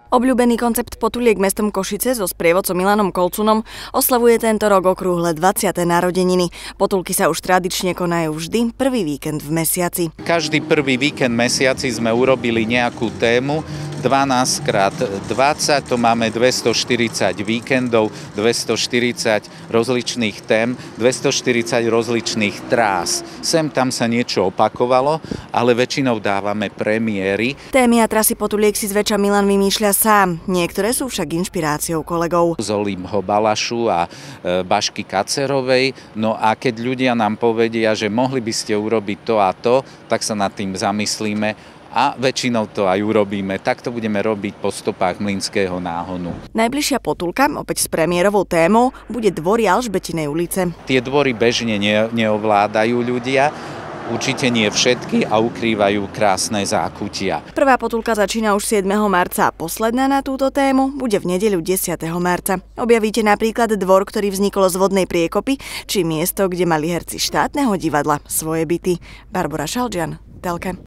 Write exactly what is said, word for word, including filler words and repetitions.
Obľúbený koncept Potuliek mestom Košice so sprievodcom Milanom Kolcunom oslavuje tento rok okrúhle dvadsiate narodeniny. Potulky sa už tradične konajú vždy prvý víkend v mesiaci. Každý prvý víkend v mesiaci sme urobili nejakú tému. dvanásť krát dvadsať, to máme dvestoštyridsať víkendov, dvestoštyridsať rozličných tém, dvestoštyridsať rozličných trás. Sem tam sa niečo opakovalo, ale väčšinou dávame premiéry. Témy a trasy Potuliek si zväčša Milan vymýšľa sám. Niektoré sú však inšpiráciou kolegov. Z Olímho Balašu a Bašky Kacerovej. No a keď ľudia nám povedia, že mohli by ste urobiť to a to, tak sa nad tým zamyslíme. A väčšinou to aj urobíme. Takto budeme robiť po stopách Mlynského náhonu. Najbližšia potulka, opäť s premiérovou témou, bude dvory Alžbetinej ulice. Tie dvory bežne ne, neovládajú ľudia, určite nie všetky a ukrývajú krásne zákutia. Prvá potulka začína už siedmeho marca a posledná na túto tému bude v nedeľu desiateho marca. Objavíte napríklad dvor, ktorý vznikol z vodnej priekopy, či miesto, kde mali herci štátneho divadla svoje byty. Barbora Šalžian, Telke.